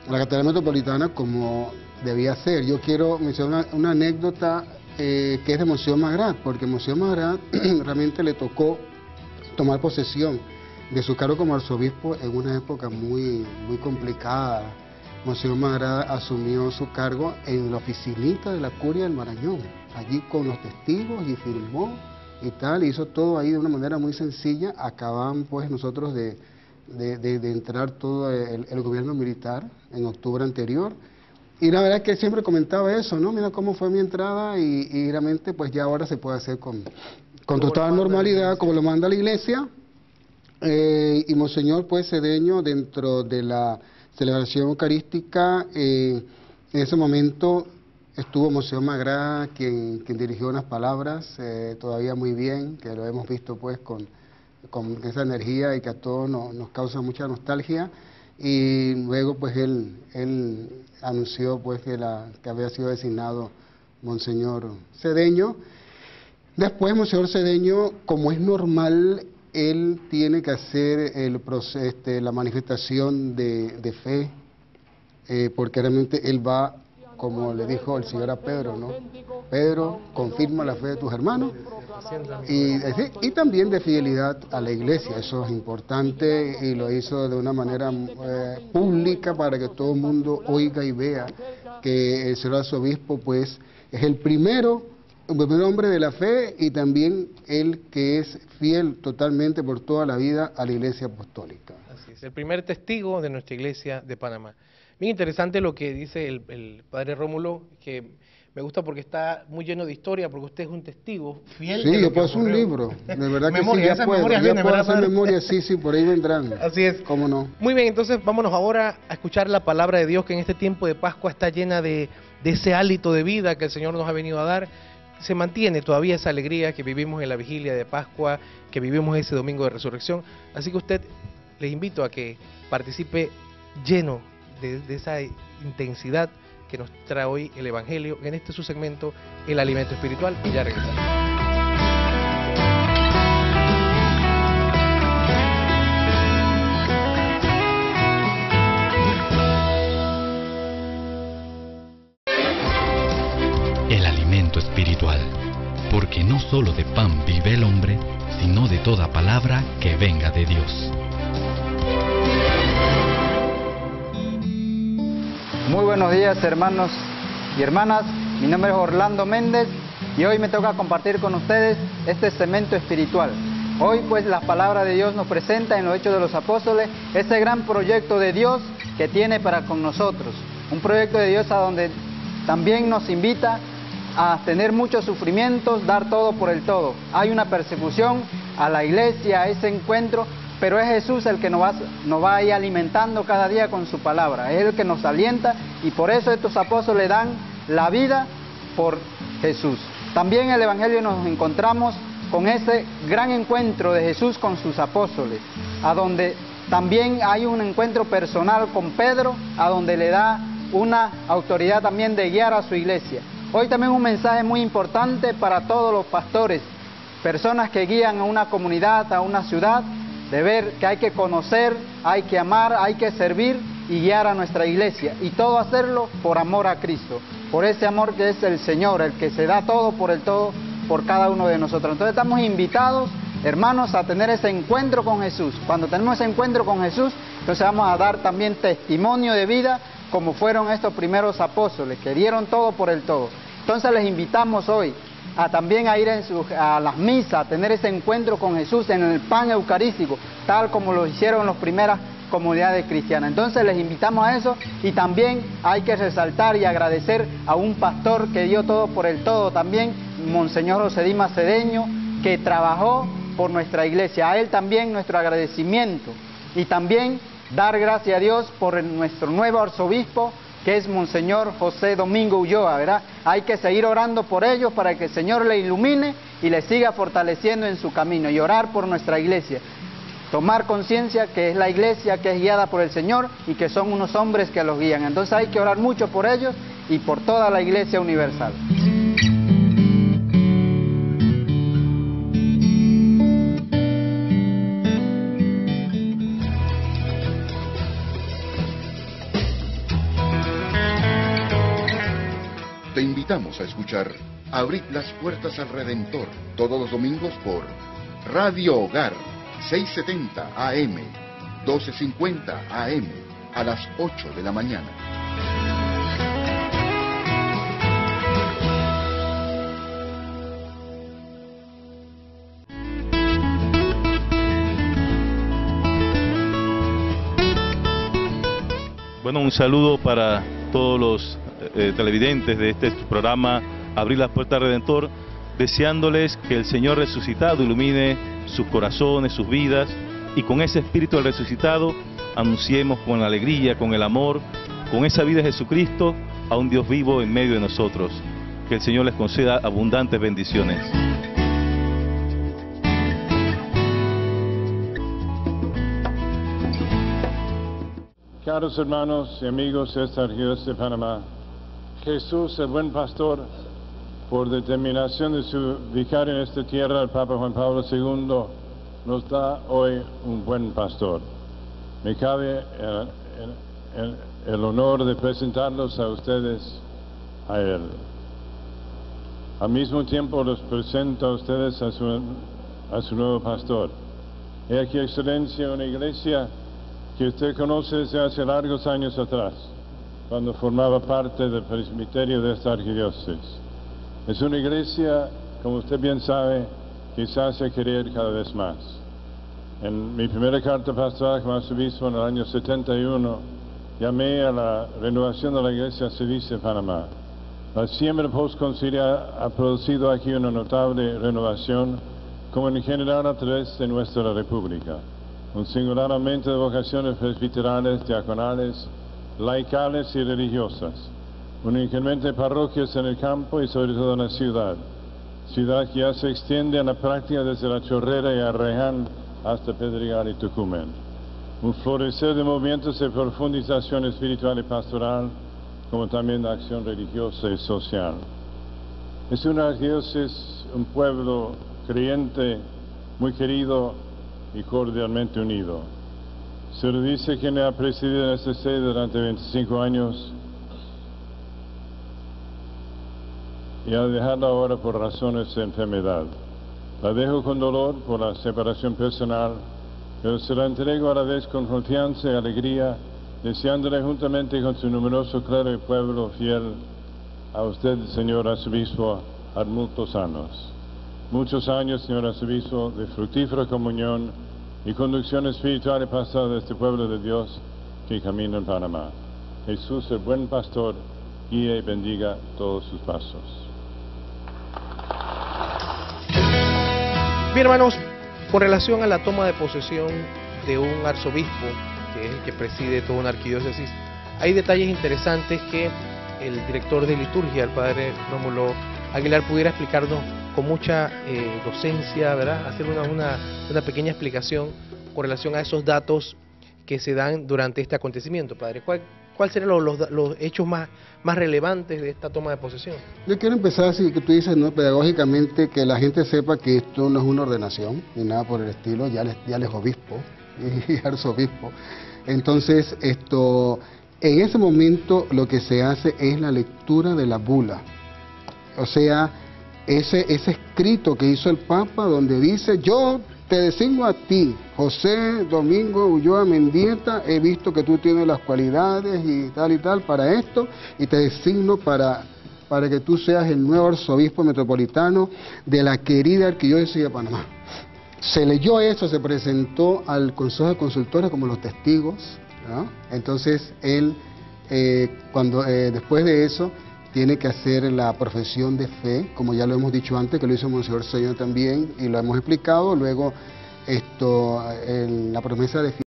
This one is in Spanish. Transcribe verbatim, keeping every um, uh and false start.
la Catedral Metropolitana como debía ser. Yo quiero mencionar una, una anécdota eh, que es de Monseñor Magrat, porque Monseñor Magrat realmente le tocó tomar posesión de su cargo como arzobispo en una época muy, muy complicada. Monseñor Magrat asumió su cargo en la oficinita de la Curia del Marañón, allí con los testigos, y firmó y tal, hizo todo ahí de una manera muy sencilla. Acaban pues nosotros de, de, de, de entrar todo el, el gobierno militar en octubre anterior, y la verdad es que él siempre comentaba eso, ¿no? Mira cómo fue mi entrada, y, y realmente pues ya ahora se puede hacer con, con total normalidad, como lo manda la Iglesia. Eh, y Monseñor pues Cedeño, dentro de la celebración eucarística, eh, en ese momento estuvo Monseñor Magrat, quien, quien dirigió unas palabras, eh, todavía muy bien, que lo hemos visto pues con, con esa energía y que a todos nos, nos causa mucha nostalgia. Y luego pues él, él anunció pues que, la, que había sido designado Monseñor Cedeño. Después Monseñor Cedeño, como es normal, él tiene que hacer el proceso, este, la manifestación de, de fe, eh, porque realmente él va, como le dijo el Señor a Pedro, ¿no? Pedro, confirma la fe de tus hermanos, y, y también de fidelidad a la Iglesia. Eso es importante, y lo hizo de una manera eh, pública para que todo el mundo oiga y vea que el señor arzobispo pues es el primero, el primer hombre de la fe, y también el que es fiel totalmente por toda la vida a la Iglesia Apostólica. Así es, el primer testigo de nuestra Iglesia de Panamá. Bien interesante lo que dice el, el padre Rómulo, que me gusta porque está muy lleno de historia, porque usted es un testigo fiel. Sí, de lo yo que puedo hacer un ocurrió. libro, de verdad que Memoria, sí, ya esas puedo, memorias ya vienen, puedo ¿verdad, hacer padre? memoria, sí, sí, por ahí vendrán. Así es. ¿Cómo no? Muy bien, entonces vámonos ahora a escuchar la palabra de Dios, que en este tiempo de Pascua está llena de, de ese hálito de vida que el Señor nos ha venido a dar. Se mantiene todavía esa alegría que vivimos en la vigilia de Pascua, que vivimos ese domingo de resurrección. Así que usted, les invito a que participe lleno de, de esa intensidad que nos trae hoy el Evangelio en este su segmento, el alimento espiritual, y ya regresamos. El alimento espiritual, porque no solo de pan vive el hombre, sino de toda palabra que venga de Dios. Muy buenos días, hermanos y hermanas. Mi nombre es Orlando Méndez y hoy me toca compartir con ustedes este segmento espiritual. Hoy pues la palabra de Dios nos presenta en los Hechos de los Apóstoles ese gran proyecto de Dios que tiene para con nosotros. Un proyecto de Dios a donde también nos invita a tener muchos sufrimientos, dar todo por el todo. Hay una persecución a la iglesia, a ese encuentro, pero es Jesús el que nos va, nos va a ir alimentando cada día con su palabra. Es el que nos alienta, y por eso estos apóstoles dan la vida por Jesús. También en el Evangelio nos encontramos con ese gran encuentro de Jesús con sus apóstoles, a donde también hay un encuentro personal con Pedro, a donde le da una autoridad también de guiar a su iglesia. Hoy también un mensaje muy importante para todos los pastores, personas que guían a una comunidad, a una ciudad, de ver que hay que conocer, hay que amar, hay que servir y guiar a nuestra iglesia, y todo hacerlo por amor a Cristo, por ese amor que es el Señor, el que se da todo por el todo por cada uno de nosotros. Entonces estamos invitados, hermanos, a tener ese encuentro con Jesús. Cuando tenemos ese encuentro con Jesús, entonces vamos a dar también testimonio de vida, como fueron estos primeros apóstoles, que dieron todo por el todo. Entonces les invitamos hoy a también a ir en su, a las misas, a tener ese encuentro con Jesús en el pan eucarístico, tal como lo hicieron las primeras comunidades cristianas. Entonces les invitamos a eso, y también hay que resaltar y agradecer a un pastor que dio todo por el todo también, Monseñor José Dimas Cedeño, que trabajó por nuestra iglesia. A él también nuestro agradecimiento, y también dar gracias a Dios por nuestro nuevo arzobispo, que es Monseñor José Domingo Ulloa, ¿verdad? Hay que seguir orando por ellos para que el Señor le ilumine y le siga fortaleciendo en su camino, y orar por nuestra iglesia. Tomar conciencia que es la iglesia que es guiada por el Señor y que son unos hombres que los guían. Entonces hay que orar mucho por ellos y por toda la iglesia universal. Te invitamos a escuchar Abrid las puertas al Redentor todos los domingos por Radio Hogar, seiscientos setenta A M, doce cincuenta A M, a las ocho de la mañana. Bueno, un saludo para todos los eh, televidentes de este programa Abrir las puertas al Redentor, deseándoles que el Señor resucitado ilumine sus corazones, sus vidas, y con ese espíritu del resucitado anunciemos con alegría, con el amor, con esa vida de Jesucristo a un Dios vivo en medio de nosotros. Que el Señor les conceda abundantes bendiciones. Caros hermanos y amigos de esta Arquidiócesis de Panamá, Jesús, el buen pastor, por determinación de su vicario en esta tierra, el Papa Juan Pablo segundo, nos da hoy un buen pastor. Me cabe el, el, el, el honor de presentarlos a ustedes a él. Al mismo tiempo los presento a ustedes a su, a su nuevo pastor. He aquí, Excelencia, una iglesia que usted conoce desde hace largos años atrás, cuando formaba parte del presbiterio de esta arquidiócesis. Es una iglesia, como usted bien sabe, que se hace querer cada vez más. En mi primera carta pastoral como arzobispo en el año setenta y uno, llamé a la renovación de la iglesia civil de Panamá. La siembra postconciliar ha producido aquí una notable renovación, como en general a través de nuestra república. Un singular aumento de vocaciones presbiterales, diaconales, laicales y religiosas. Un incremento de parroquias en el campo y sobre todo en la ciudad. Ciudad que ya se extiende en la práctica desde La Chorrera y Arreján hasta Pedregal y Tucumán. Un florecer de movimientos de profundización espiritual y pastoral, como también de acción religiosa y social. Es una arquidiócesis, un pueblo creyente, muy querido y cordialmente unido. Se lo dice quien ha presidido en esta sede durante veinticinco años y ha dejado ahora por razones de enfermedad. La dejo con dolor por la separación personal, pero se la entrego a la vez con confianza y alegría, deseándole juntamente con su numeroso clero y pueblo fiel a usted, señor arzobispo, ad multos años. Muchos años, señor arzobispo, de fructífera comunión y conducción espiritual y pastoral de este pueblo de Dios que camina en Panamá. Jesús, el buen pastor, guíe y bendiga todos sus pasos. Bien, hermanos, con relación a la toma de posesión de un arzobispo, que es el que preside toda una arquidiócesis, hay detalles interesantes que el director de liturgia, el padre Rómulo Aguilar, pudiera explicarnos con mucha eh, docencia, ¿verdad? Hacer una, una, una pequeña explicación con relación a esos datos que se dan durante este acontecimiento, padre. ¿Cuál, cuál serían los, los, los hechos más, más relevantes de esta toma de posesión? Yo quiero empezar así, que tú dices, ¿no?, pedagógicamente, que la gente sepa que esto no es una ordenación, ni nada por el estilo, ya les, ya les obispo y arzobispo. Entonces, esto, en ese momento lo que se hace es la lectura de la bula. O sea, ese, ese escrito que hizo el Papa, donde dice: yo te designo a ti, José Domingo Ulloa Mendieta, he visto que tú tienes las cualidades y tal y tal para esto, y te designo para, para que tú seas el nuevo arzobispo metropolitano de la querida arquidiócesis de Panamá. Se leyó eso, se presentó al Consejo de Consultores como los testigos, ¿no? Entonces él, eh, cuando eh, después de eso, tiene que hacer la profesión de fe, como ya lo hemos dicho antes, que lo hizo Monseñor Cedeño también, y lo hemos explicado. Luego, esto, en la promesa de